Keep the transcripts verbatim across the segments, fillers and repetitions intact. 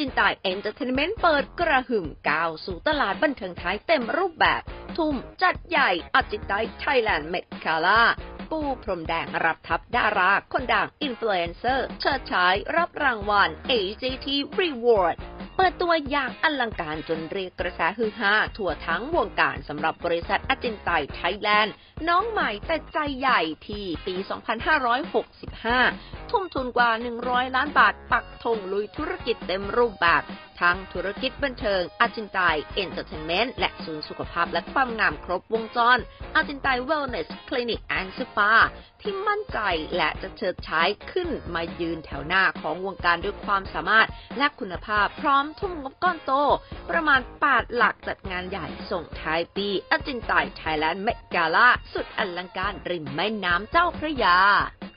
นไตเอนเตอร์เทนเมนต์เปิดกระหึ่มก้าวสู่ตลาดบันเทิงไทยเต็มรูปแบบทุ่มจัดใหญ่อาจินไตไทยแลนด์เมดกาล่าปูพรมแดงรับทับดาราคนดังอินฟลูเอนเซอร์เชิดฉายรับรางวัล เอ จี ที Reward เปิดตัวอย่างอลังการจนเรียกกระแสฮือฮาทั่วทั้งวงการสำหรับบริษัทอาจินไตไทยแลนด์น้องใหม่แต่ใจใหญ่ที่ปี สองพันห้าร้อยหกสิบห้า ทุ่มทุนกว่า หนึ่งร้อย ล้านบาทปักธงลุยธุรกิจเต็มรูปแบบทั้งธุรกิจบันเทิงอาจินไตเอนเตอร์เทนเมนต์และศูนย์สุขภาพและความงามครบวงจรอาจินไตเวลเนสคลินิกแอนด์สปาที่มั่นใจและจะเชิดฉายขึ้นมายืนแถวหน้าของวงการด้วยความสามารถและคุณภาพพร้อมทุ่มงบก้อนโตประมาณแปดหลักจัดงานใหญ่ส่งท้ายปีอาจินไตไทยแลนด์เมกาล่าสุดอลังการริมแม่น้ำเจ้าพระยา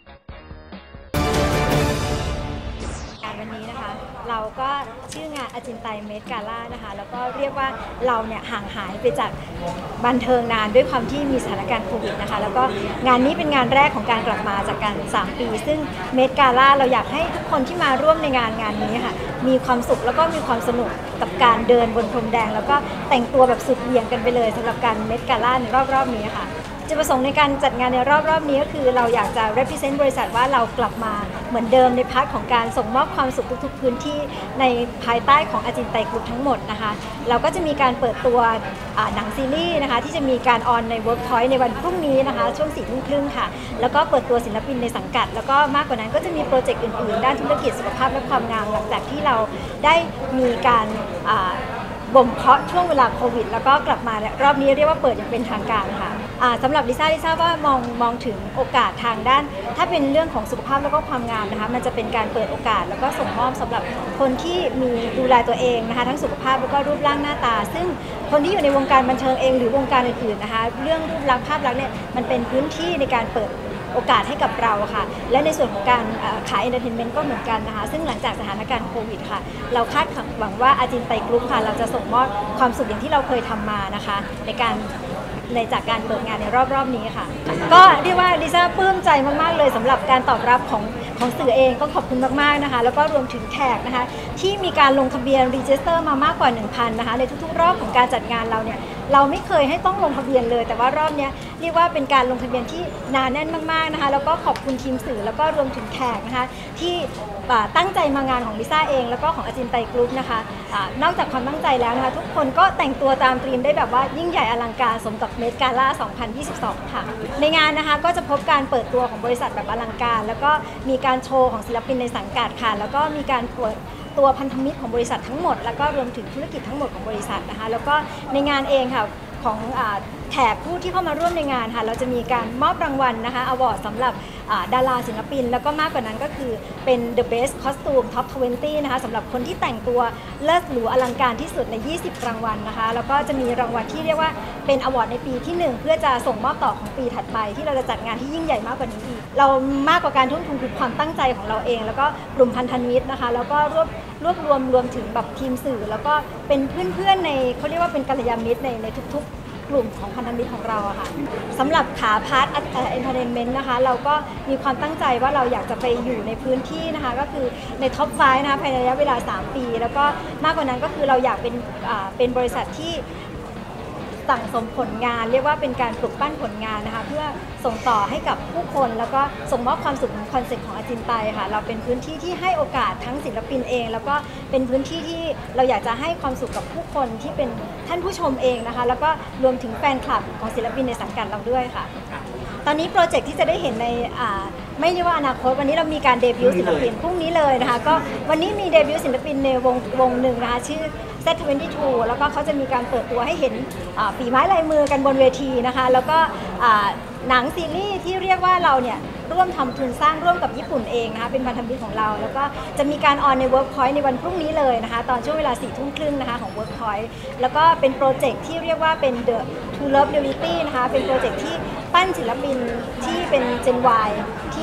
วันนี้นะคะเราก็ชื่องานอาจินไตเมดกาล่านะคะแล้วก็เรียกว่าเราเนี่ยห่างหายไปจากบันเทิงนานด้วยความที่มีสถานการณ์โควิดนะคะแล้วก็งานนี้เป็นงานแรกของการกลับมาจากการสามปีซึ่งเมดกาล่าเราอยากให้ทุกคนที่มาร่วมในงานงานนี้ค่ะมีความสุขแล้วก็มีความสนุกกับการเดินบนพรมแดงแล้วก็แต่งตัวแบบสุดเหวี่ยงกันไปเลยสำหรับการเมดกาล่าในรอบๆนี้ค่ะจุดประสงค์ในการจัดงานในรอบๆนี้ก็คือเราอยากจะ represent บริษัทว่าเรากลับมาเหมือนเดิมในพาร์ทของการส่งมอบความสุขทุกๆพื้นที่ในภายใต้ของอาจินไตกรุ๊ปทั้งหมดนะคะเราก็จะมีการเปิดตัวหนังซีรีส์นะคะที่จะมีการออนใน Workpoint ในวันพรุ่งนี้นะคะช่วงสี่ทุ่มครึ่งค่ะแล้วก็เปิดตัวศิลปินในสังกัดแล้วก็มากกว่านั้นก็จะมีโปรเจกต์อื่นๆด้านธุรกิจสุขภาพและความงามหลังจากที่เราได้มีการบ่มเพาะช่วงเวลาโควิดแล้วก็กลับมารอบนี้เรียกว่าเปิดอย่างเป็นทางการค่ะสำหรับลิซ่าลิซ่าว่ามองมองถึงโอกาสทางด้านถ้าเป็นเรื่องของสุขภาพแล้วก็ความงามนะคะมันจะเป็นการเปิดโอกาสแล้วก็ส่งมอบสำหรับคนที่มีดูแลตัวเองนะคะทั้งสุขภาพแล้วก็รูปร่างหน้าตาซึ่งคนที่อยู่ในวงการบันเทิงเองหรือวงการอื่นๆนะคะเรื่องรูปลักษณ์ภาพลักษณ์เนี่ยมันเป็นพื้นที่ในการเปิดโอกาสให้กับเราค่ะและในส่วนของการขายเอนเตอร์เทนเมนต์ก็เหมือนกันนะคะซึ่งหลังจากสถานการณ์โควิดค่ะเราคาดหวังว่าอาจินไตกรุ๊ปค่ะเราจะส่งมอบความสุขอย่างที่เราเคยทำมานะคะในการในจากการเปิดงานในรอบๆนี้ค่ะก็เรียกว่าลิซ่าปลื้มใจมากๆเลยสำหรับการตอบรับของของสื่อเองก็ขอบคุณมากๆนะคะแล้วก็รวมถึงแขกนะคะที่มีการลงทะเบียนรีจิสเตอร์มามากกว่า หนึ่งพัน นะคะในทุกๆรอบของการจัดงานเราเนี่ยเราไม่เคยให้ต้องลงทะเบียนเลยแต่ว่ารอบนี้เรียกว่าเป็นการลงทะเบียนที่หนาแน่นมากๆนะคะแล้วก็ขอบคุณทีมสื่อแล้วก็รวมถึงแขกนะคะที่ตั้งใจมางานของลิซ่าเองแล้วก็ของอาจินไตกรุ๊ปนะคะนอกจากความตั้งใจแล้วนะคะทุกคนก็แต่งตัวตามธีมได้แบบว่ายิ่งใหญ่อลังการสมกับเมดกาล่าสองพันยี่สิบสองค่ะในงานนะคะก็จะพบการเปิดตัวของบริษัทแบบอลังการแล้วก็มีการโชว์ของศิลปินในสังกัดค่ะแล้วก็มีการเปิดตัวพันธมิตรของบริษัททั้งหมดแล้วก็รวมถึงธุรกิจทั้งหมดของบริษัทนะคะแล้วก็ในงานเองค่ะของแขกผู้ที่เข้ามาร่วมในงานค่ะเราจะมีการมอบรางวัลนะคะอวอร์ดสำหรับดาราศิลปินแล้วก็มากกว่านั้นก็คือเป็น The Best Costume Top ยี่สิบนะคะสำหรับคนที่แต่งตัวเลิศหรูอลังการที่สุดในยี่สิบรางวัลนะคะแล้วก็จะมีรางวัลที่เรียกว่าเป็นอวอร์ดในปีที่หนึ่งเพื่อจะส่งมอบต่อของปีถัดไปที่เราจะจัดงานที่ยิ่งใหญ่มากกว่านี้อีกเรามากกว่าการทุ่มทุนคือความตั้งใจของเราเองแล้วก็กลุ่มพันธมิตรนะคะแล้วก็รวบรวบรวมรวมถึงแบบทีมสื่อแล้วก็เป็นเพื่อนๆในเขาเรียกว่าเป็นกัลยาณมิตรในในทุกๆกลุ่มของพันธมิตรของเราอะค่ะสำหรับขาพาร์ทเอ็นเตอร์เทนเมนต์นะคะเราก็มีความตั้งใจว่าเราอยากจะไปอยู่ในพื้นที่นะคะก็คือในท็อปไฟว์นะคะภายในระยะเวลาสามปีแล้วก็มากกว่านั้นก็คือเราอยากเป็นเป็นบริษัทที่สั่งสมผลงานเรียกว่าเป็นการปลุกปั้นผลงานนะคะเพื่อส่งต่อให้กับผู้คนแล้วก็ส่งมอบความสุขของคอนเซ็ปต์ของอาจินไตค่ะเราเป็นพื้นที่ที่ให้โอกาสทั้งศิลปินเองแล้วก็เป็นพื้นที่ที่เราอยากจะให้ความสุขกับผู้คนที่เป็นท่านผู้ชมเองนะคะแล้วก็รวมถึงแฟนคลับของศิลปินในสังกัดเราด้วยค่ะตอนนี้โปรเจกต์ที่จะได้เห็นในไม่ใช่ว่าอนาคตวันนี้เรามีการเดบิวต์ศิลปินพรุ่งนี้เลยนะคะก็วันนี้มีเดบิวต์ศิลปินในวงวงหนึ่งนะคะชื่อเซต ยี่สิบสอง แล้วก็เขาจะมีการเปิดตัวให้เห็นฝีไม้ลายมือกันบนเวทีนะคะแล้วก็หนังซีรีส์ที่เรียกว่าเราเนี่ยร่วมทำทุนสร้างร่วมกับญี่ปุ่นเองนะคะเป็นพันธมิตรของเราแล้วก็จะมีการออนใน Workpoint ในวันพรุ่งนี้เลยนะคะตอนช่วงเวลาสี่ทุ่มครึ่งนะคะของ Workpoint แล้วก็เป็นโปรเจกต์ที่เรียกว่าเป็น The To Love Reality นะคะเป็นโปรเจกต์ที่ปั้นศิลปินที่เป็น Gen Y ที่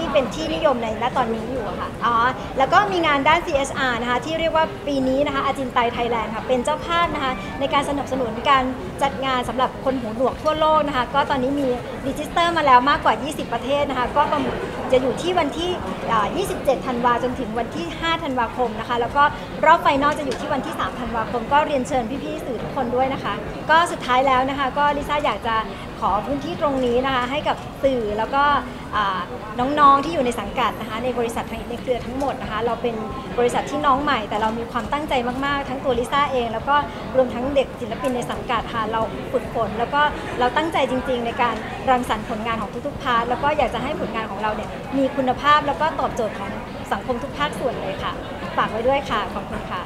ที่เป็นที่นิยมในณตอนนี้อยู่อะค่ะอ๋อแล้วก็มีงานด้าน ซี เอส อาร์ นะคะที่เรียกว่าปีนี้นะคะอาจินไตไทยแลนด์ค่ะเป็นเจ้าภาพนะคะในการสนับสนุนการจัดงานสำหรับคนหูหนวกทั่วโลกนะคะก็ตอนนี้มีรีจิสเตอร์มาแล้วมากกว่ายี่สิบประเทศนะคะก็จะอยู่ที่วันที่ยี่สิบเจ็ดธันวาจนถึงวันที่ห้าธันวาคมนะคะแล้วก็รอบไฟนอลจะอยู่ที่วันที่สามธันวาคมก็เรียนเชิญพี่ๆสื่อทุกคนด้วยนะคะก็สุดท้ายแล้วนะคะก็ลิซ่าอยากจะขอพื้นที่ตรงนี้นะคะให้กับสื่อแล้วก็น้องๆที่อยู่ในสังกัดนะคะในบริษัทในเครือทั้งหมดนะคะเราเป็นบริษัทที่น้องใหม่แต่เรามีความตั้งใจมากๆทั้งตัวลิซ่าเองแล้วก็รวมทั้งเด็กศิลปินในสังกัดค่ะเราฝึกฝนแล้วก็เราตั้งใจจริงๆในการรังสรรค์ผลงานของทุกๆพาร์ทแล้วก็อยากจะให้ผลงานของเราเนี่ยมีคุณภาพแล้วก็ตอบโจทย์ของสังคมทุกภาคส่วนเลยค่ะฝากไว้ด้วยค่ะขอบคุณค่ะ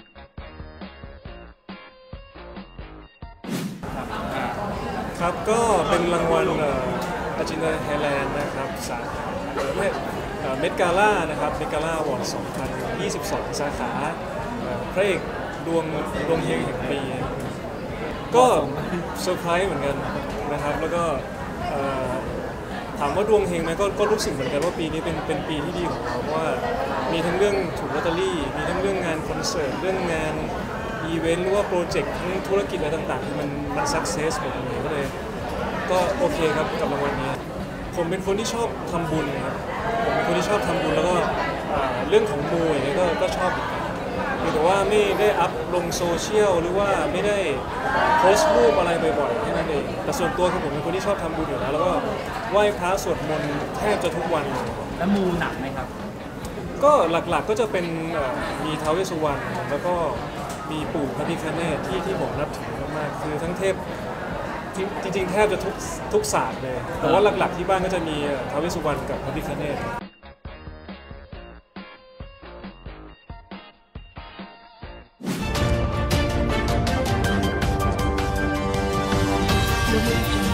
ครับก็เป็นรางวัลอาจินไตไทยแลนด์นะครับสาขาเมดกาล่านะครับเมดกาล่าวอร์ดสองพันยี่สิบสองสาขาพระเอกดวงดวงเฮงแห่งปีก็เซอร์ไพรส์เหมือนกันนะครับแล้วก็ถามว่าดวงเฮงไหมก็ก็รู้สึกเหมือนกันว่าปีนี้เป็นเป็นปีที่ดีของเราเพราะว่ามีทั้งเรื่องถูกลอตเตอรี่มีทั้งเรื่องงานคอนเสิร์ตเรื่องงานอีเวนต์หรือว่าโปรเจกต์ทั้งธุรกิจอะไรต่างๆที่มันมันสักเซสหมดเลยก็เลยก็โอเคครับกับรางวัลนี้ผมเป็นคนที่ชอบทำบุญนะครับผมเป็นคนที่ชอบทำบุญแล้วก็เรื่องของมูอย่างเงี้ยก็ก็ชอบแต่ว่าไม่ได้อัพลงโซเชียลหรือว่าไม่ได้โพสต์รูปอะไรบ่อยๆแค่นั้นเองแต่ส่วนตัวคือผมเป็นคนที่ชอบทำบุญอยู่แล้วแล้วก็ไหว้พระสวดมนต์แทบจะทุกวันแล้วมูหนักไหมครับก็หลักๆก็จะเป็นมีท้าวเวสสุวรรณแล้วก็มีปู่พระพิฆเนศที่ที่ผมนับถือมากๆคือทั้งเทพจริงๆแทบจะทุกทุกศาสตร์เลยแต่ว่าหลักๆที่บ้านก็จะมีท้าวเวสสุวรรณกับพระพิฆเนศ